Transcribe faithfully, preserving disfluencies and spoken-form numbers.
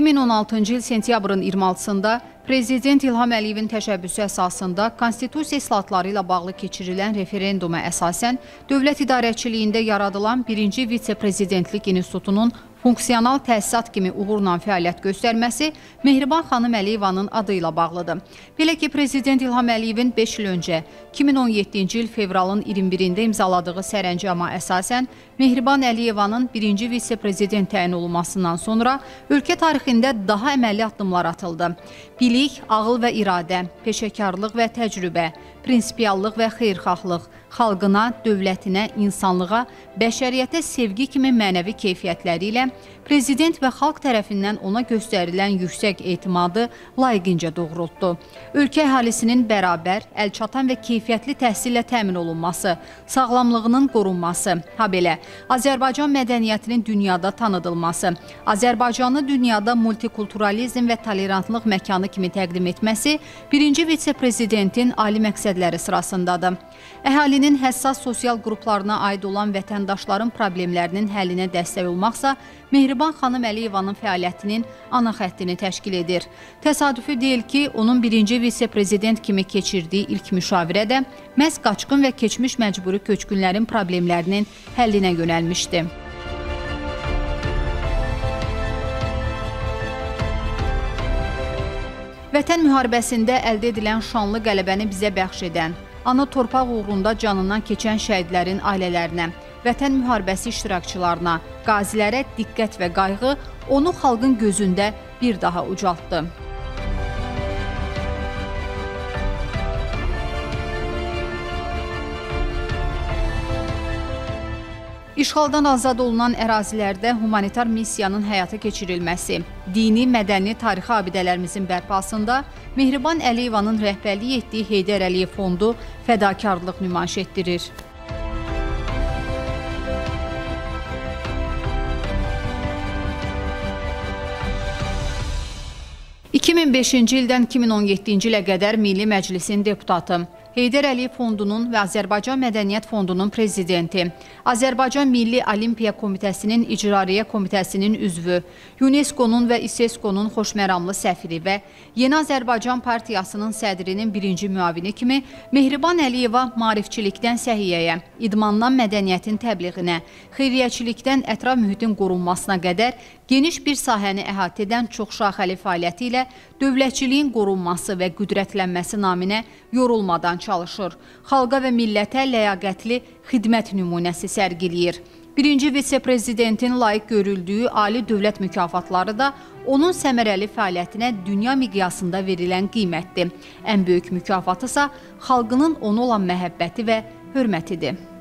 iki min on altıncı il sentyabrın iyirmi altısında Prezident İlham Əliyevin təşəbbüsü əsasında konstitusiya islahatları ilə bağlı keçirilən referenduma əsasən dövlət idarəçiliyində yaradılan birinci vitse-prezidentlik institutunun funksional təsisat kimi uğurla fəaliyyət göstərməsi Mehriban xanım Əliyevanın adı ilə bağlıdır. Belə ki, Prezident İlham Əliyevin beş il öncə iki min on yeddinci il fevralın iyirmi birində imzaladığı sərəncama əsasən Mehriban Əliyevanın birinci vitse-prezident təyin olunmasından sonra ölkə tarixində daha əməlli addımlar atıldı. Bilik, ağıl və iradə, peşəkarlıq və təcrübə, prinsipiallıq və xeyirxahlıq, xalqına, dövlətinə, insanlığa, bəşəriyyətə sevgi kimi mənəvi keyfiyyətləri ilə Prezident və xalq tərəfindən ona göstərilən yüksək etimadı layiqincə doğrultdu. Ölkə əhalisinin bərabər, əlçatan və keyfiyyətli təhsillə təmin olunması, sağlamlığının qorunması, ha belə, Azərbaycan mədəniyyətinin dünyada tanıdılması, Azərbaycanı dünyada multikulturalizm və tolerantlıq məkanı kimi təqdim etməsi birinci vitse-prezidentin ali məqsədləri sırasındadır. Əhalinin həssas sosial qruplarına aid olan vətəndaşların problemlərinin həllinə dəstək olmaqsa, Mehriban xanım Əliyevanın fəaliyyətinin ana xəttini təşkil edir. Təsadüfi deyil ki, onun birinci vitse-prezident kimi keçirdiyi ilk müşavirə də məhz qaçqın və keçmiş məcburi köçkünlərin problemlərinin həllinə yönəlmişdi. Vətən müharibəsində əldə edilən şanlı qələbəni bizə bəxş edən, ana torpaq uğrunda canından keçən şəhidlərin ailələrinə, Vətən müharibəsi iştirakçılarına, qazilərə diqqət və qayğı onu xalqın gözündə bir daha ucaltdı. İşğaldan azad olunan ərazilərdə humanitar missiyanın həyata keçirilməsi, dini, mədəni, tarixi abidələrimizin bərpasında Mehriban Əliyevanın rəhbərlik etdiyi Heydər Əliyev Fondu fədakarlıq nümayiş etdirir. iki min beşinci ildən iki min on yeddinci ilə qədər Milli Məclisin deputatı, Heydər Əliyev Fondunun və Azərbaycan Mədəniyyət Fondunun prezidenti, Azərbaycan Milli Olimpiya Komitəsinin İcrariyyə Komitəsinin üzvü, UNESCO-nun və İSESCO-nun xoşməramlı səfiri və Yeni Azərbaycan Partiyasının sədrinin birinci müavini kimi Mehriban Əliyeva maarifçilikdən səhiyyəyə, idmandan mədəniyyətin təbliğinə, xeyriyyəçilikdən ətraf mühitin qorunmasına qədər geniş bir sahəni əhatə edən çoxşaxəli fəaliyyəti ilə dövlətçiliyin qorunması və qüdrətlənməsi naminə yorulmadan çalışır. Xalqa və millətə ləyaqətli xidmət nümunəsi sərgiləyir. Birinci vitse-prezidentin layiq görüldüyü ali dövlət mükafatları da onun səmərəli fəaliyyətinə dünya miqyasında verilən qiymətdir. Ən böyük mükafatı isə xalqının ona olan məhəbbəti və hörmətidir.